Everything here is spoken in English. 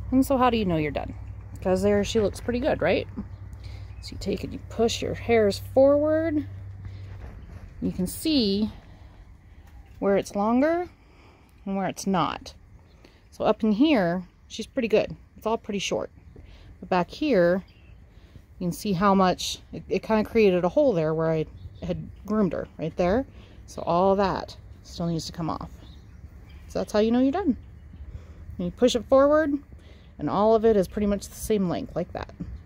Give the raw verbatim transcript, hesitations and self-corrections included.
And so how do you know you're done? Because there she looks pretty good, right? So you take it, you push your hairs forward. You can see where it's longer and where it's not. So up in here, she's pretty good. It's all pretty short. But back here, you can see how much, it, it kind of created a hole there where I had groomed her, right there. So all that still needs to come off. So that's how you know you're done. And you push it forward, and all of it is pretty much the same length, like that.